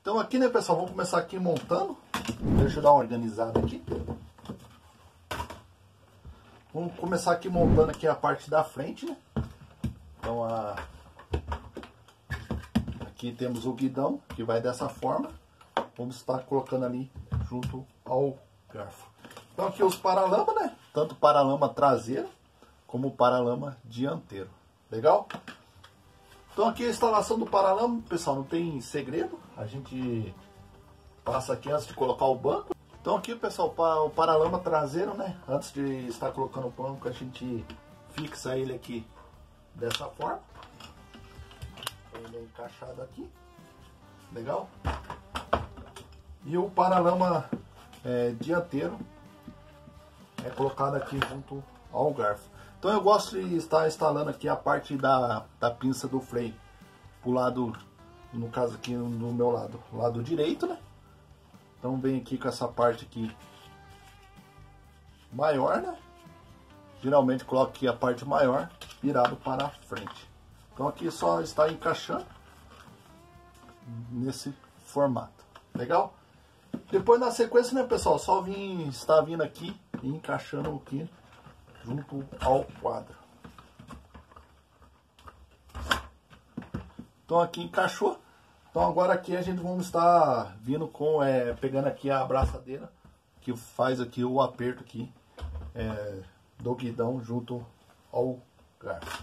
Então aqui, né, pessoal, vamos começar aqui montando. Deixa eu dar uma organizada aqui. Vamos começar aqui montando aqui a parte da frente, né? Então aqui temos o guidão, que vai dessa forma. Vamos estar colocando ali junto ao garfo. Então aqui os paralamas, né? Tanto paralama traseiro como paralama dianteiro. Legal? Então aqui a instalação do paralama, pessoal, não tem segredo. A gente passa aqui antes de colocar o banco. Então aqui, pessoal, o paralama traseiro, né? Antes de estar colocando o banco, a gente fixa ele aqui dessa forma. Ele é encaixado aqui. Legal? E o paralama dianteiro é colocado aqui junto ao garfo. Então eu gosto de estar instalando aqui a parte da pinça do freio pro lado, no caso aqui no meu lado direito, né? Então vem aqui com essa parte aqui maior, né? Geralmente coloco aqui a parte maior virado para frente. Então aqui só está encaixando nesse formato. Legal? Depois na sequência, né, pessoal, só está vindo aqui e encaixando aqui junto ao quadro. Então aqui encaixou. Então agora aqui a gente vamos estar vindo com pegando aqui a abraçadeira que faz aqui o aperto aqui do guidão junto ao garfo.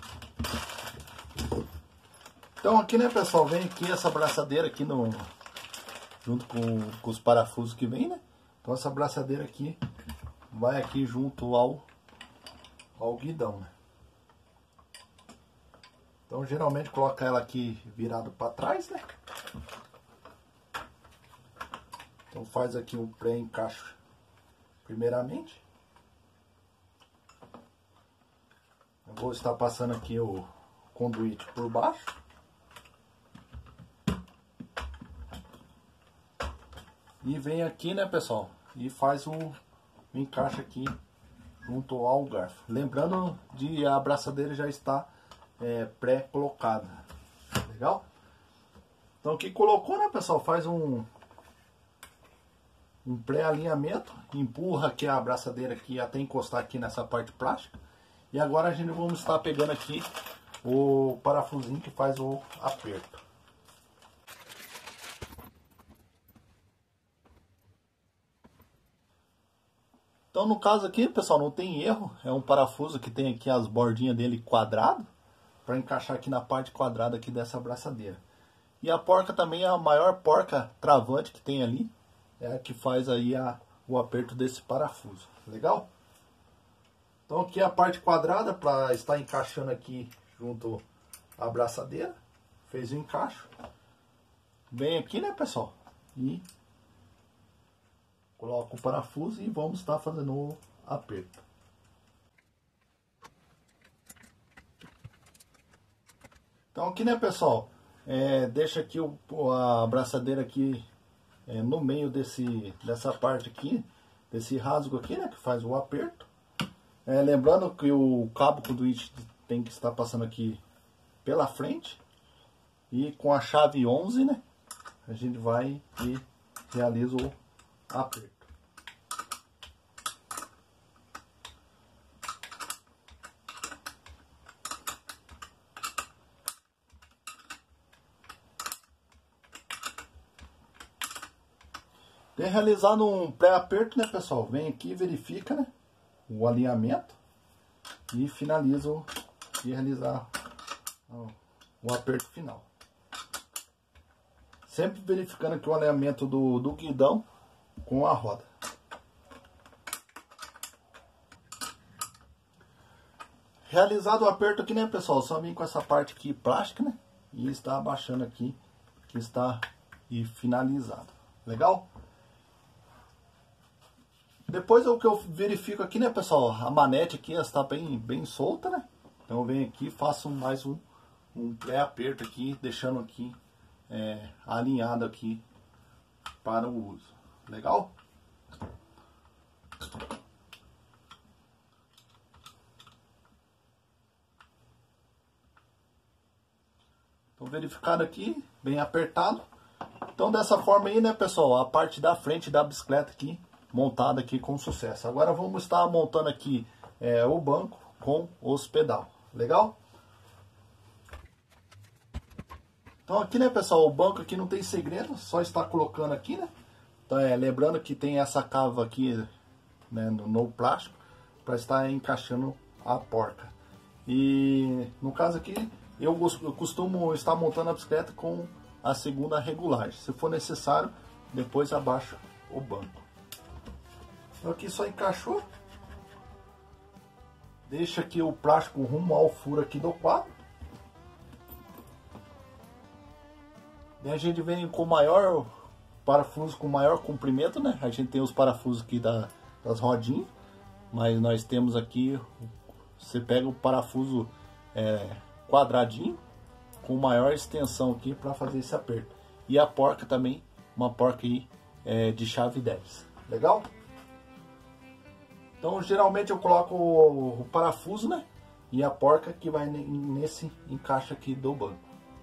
Então aqui, né, pessoal, vem aqui essa abraçadeira aqui junto com os parafusos que vem, né? Então essa abraçadeira aqui vai aqui junto ao guidão, né? Então geralmente coloca ela aqui virado para trás, né? Então faz aqui um pré-encaixe primeiramente. Eu vou estar passando aqui o conduíte por baixo. E vem aqui, né, pessoal, e faz o encaixe aqui junto ao garfo. Lembrando de a abraçadeira já está pré-colocada. Legal? Então aqui colocou, né, pessoal, faz um pré-alinhamento, empurra aqui a abraçadeira aqui até encostar aqui nessa parte plástica. E agora a gente vamos estar pegando aqui o parafusinho que faz o aperto. Então no caso aqui, pessoal, não tem erro, é um parafuso que tem aqui as bordinhas dele quadrado, para encaixar aqui na parte quadrada aqui dessa abraçadeira. E a porca também é a maior porca travante que tem ali, é a que faz aí o aperto desse parafuso. Legal? Então aqui é a parte quadrada para estar encaixando aqui junto à abraçadeira. Fez o encaixe. Vem aqui, né, pessoal? E coloca o parafuso e vamos estar fazendo o aperto. Então aqui, né, pessoal, deixa aqui a abraçadeira aqui no meio dessa parte aqui, desse rasgo aqui, né, que faz o aperto. Lembrando que o cabo conduíte tem que estar passando aqui pela frente. E com a chave 11, né, a gente vai e realiza o aperto. Tem realizado um pré-aperto, né, pessoal? Vem aqui e verifica, né, o alinhamento e finaliza e realizar o aperto final. Sempre verificando aqui o alinhamento do guidão com a roda. Realizado o aperto aqui, né, pessoal? Só vem com essa parte aqui plástica, né? E está abaixando aqui, que está finalizado. Legal? Depois o que eu verifico aqui, né, pessoal? A manete aqui está bem solta, né? Então eu venho aqui e faço mais um pré-aperto aqui, deixando aqui alinhado aqui para o uso. Legal? Então verificado aqui, bem apertado. Então dessa forma aí, né, pessoal, a parte da frente da bicicleta aqui, montada aqui com sucesso. Agora vamos estar montando aqui o banco com os pedal, legal? Então aqui, né, pessoal, o banco aqui não tem segredo, só está colocando aqui, né? Então lembrando que tem essa cava aqui, né, no plástico, para estar encaixando a porca. E no caso aqui, eu costumo estar montando a bicicleta com a segunda regulagem. Se for necessário, depois abaixo o banco. Então aqui só encaixou. Deixa aqui o plástico rumo ao furo aqui do quadro. E a gente vem com maior parafuso, com maior comprimento, né? A gente tem os parafusos aqui das rodinhas, mas nós temos aqui, você pega o parafuso quadradinho, com maior extensão aqui para fazer esse aperto. E a porca também, uma porca aí de chave 10. Legal? Então geralmente eu coloco o parafuso, né? E a porca que vai nesse encaixe aqui do banco.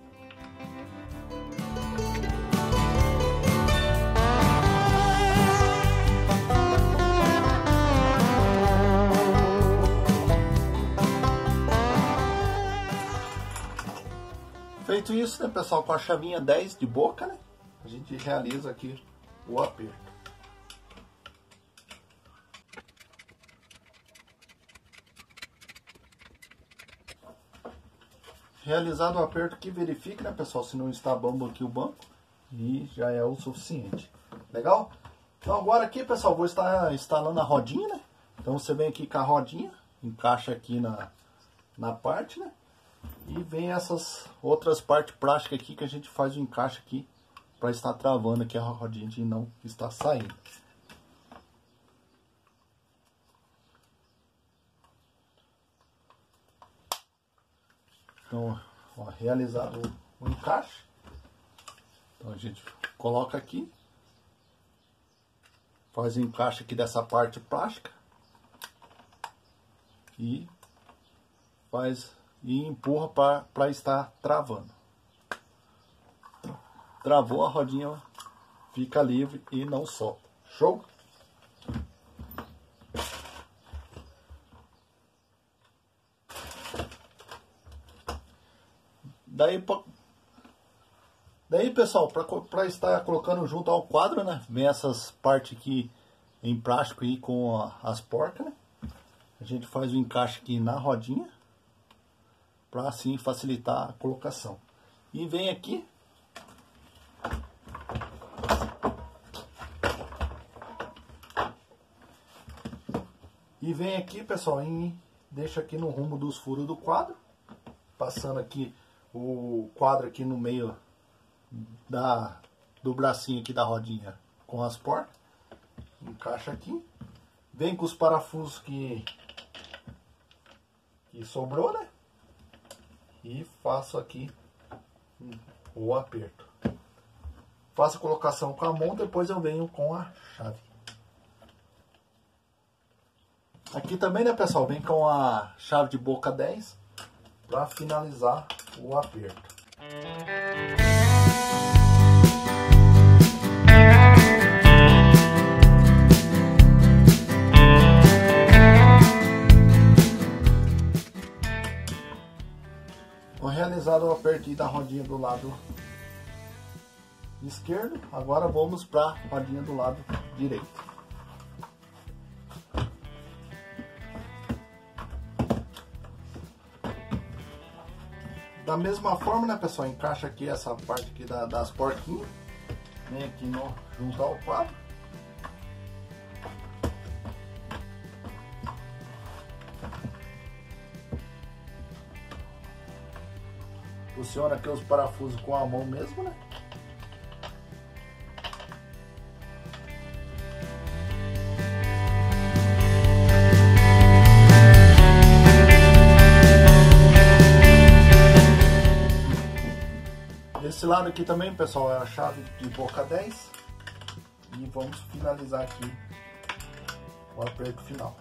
Feito isso, né, pessoal, com a chavinha 10 de boca, né, a gente realiza aqui o aperto. Realizado o aperto aqui, verifique, né, pessoal, se não está bambo aqui o banco, e já é o suficiente. Legal? Então agora aqui, pessoal, vou estar instalando a rodinha, né. Então você vem aqui com a rodinha, encaixa aqui na parte, né. E vem essas outras partes plásticas aqui que a gente faz o encaixe aqui para estar travando aqui a rodinha de não estar saindo. Então, ó, realizado o encaixe. Então a gente coloca aqui, faz o encaixe aqui dessa parte plástica e empurra para estar travando. Travou, a rodinha fica livre e não solta. Show? Daí pessoal, para estar colocando junto ao quadro, né? Vem essas partes aqui em plástico aí com as porcas, né? A gente faz o encaixe aqui na rodinha, para assim facilitar a colocação. E vem aqui, pessoal, deixa aqui no rumo dos furos do quadro, passando aqui o quadro aqui no meio do bracinho aqui da rodinha com as porcas, encaixa aqui, vem com os parafusos que sobrou, né? E faço aqui o aperto. Faço a colocação com a mão, depois eu venho com a chave. Aqui também, né, pessoal, vem com a chave de boca 10 para finalizar o aperto. Realizado o aperto da rodinha do lado esquerdo, agora vamos para a rodinha do lado direito. Da mesma forma, né, pessoal, encaixa aqui essa parte aqui das porquinhas, vem aqui junto ao quadro. Funciona aqui os parafusos com a mão mesmo, né? Desse lado aqui também, pessoal, é a chave de boca 10. E vamos finalizar aqui o aperto final.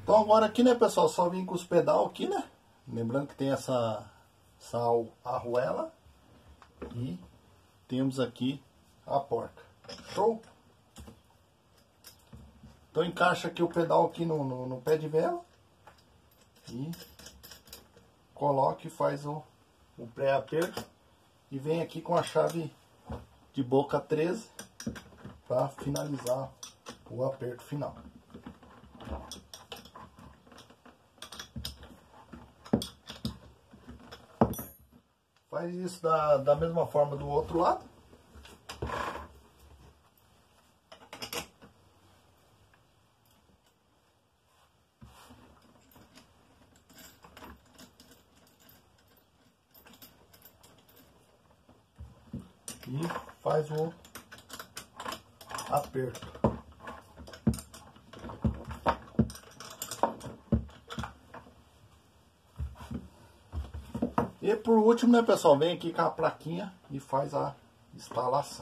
Então agora aqui, né, pessoal, só vim com os pedal aqui, né? Lembrando que tem essa arruela e temos aqui a porca. Show? Então encaixa aqui o pedal aqui no pé de vela e coloca e faz o pré-aperto e vem aqui com a chave de boca 13 para finalizar o aperto final. Faz isso da mesma forma do outro lado. E faz o aperto. E por último, né, pessoal, vem aqui com a plaquinha e faz a instalação.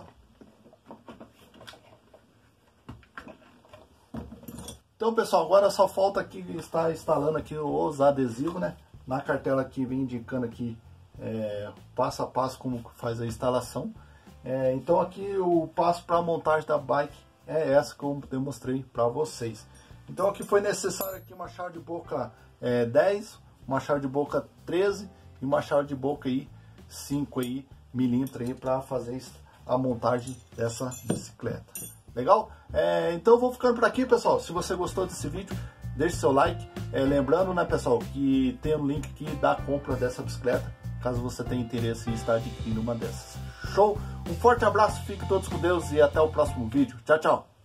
Então, pessoal, agora só falta aqui estar instalando aqui os adesivos, né? Na cartela aqui vem indicando aqui passo a passo como faz a instalação. Então aqui o passo para a montagem da bike é essa que eu demonstrei para vocês. Então aqui foi necessário aqui uma chave de boca 10, uma chave de boca 13 e uma chave de boca aí 5 aí, milímetros aí para fazer a montagem dessa bicicleta. Legal? Então eu vou ficando por aqui, pessoal. Se você gostou desse vídeo, deixe seu like. Lembrando, né, pessoal, que tem um link aqui da compra dessa bicicleta, caso você tenha interesse em estar adquirindo uma dessas. Show? Um forte abraço, fiquem todos com Deus e até o próximo vídeo. Tchau, tchau!